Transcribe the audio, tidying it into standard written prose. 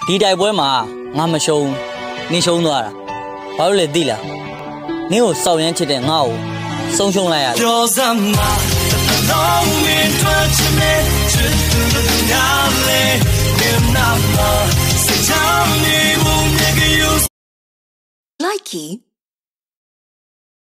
ဒီတိုက်ပွဲမှာငါမရှုံးနင်းရှုံးသွားတာဘာလို့လဲသိလားနင်းကိုစောက်ရမ်းချစ်တဲ့ငါ့ကိုဆုံးရှုံးလိုက်ရတယ်ပြောစမ်းပါလုံးမင်းတို့ချစ်နေချစ်သူတို့ညာလေနေနာမစိတ်ချမ်းနေဘူးမြေကြီး Likey